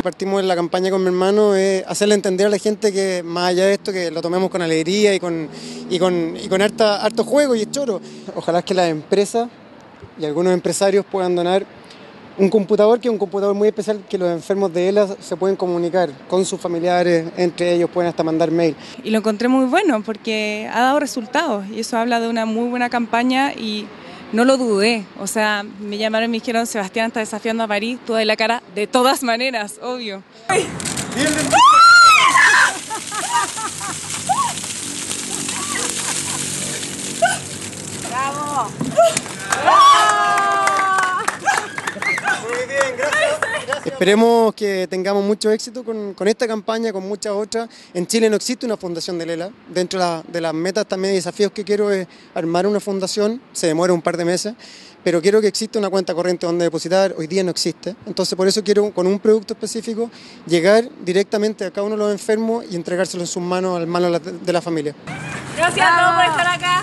partimos en la campaña con mi hermano es hacerle entender a la gente que más allá de esto, que lo tomemos con alegría y con harto juego y choro. Ojalá que las empresas y algunos empresarios puedan donar un computador, que es un computador muy especial, que los enfermos de ELA se pueden comunicar con sus familiares, entre ellos pueden hasta mandar mail. Y lo encontré muy bueno porque ha dado resultados y eso habla de una muy buena campaña y no lo dudé. O sea, me llamaron y me dijeron: Sebastián está desafiando a París, tú de la cara de todas maneras, obvio. ¡Ay! ¡Bravo! Muy bien, gracias. Esperemos que tengamos mucho éxito con esta campaña, con muchas otras. En Chile no existe una fundación de Lela. Dentro de las metas también y desafíos que quiero es armar una fundación. Se demora un par de meses, pero quiero que exista una cuenta corriente donde depositar. Hoy día no existe. Entonces por eso quiero, con un producto específico, llegar directamente a cada uno de los enfermos y entregárselo en sus manos, al mano de la familia. Gracias a todos por estar acá.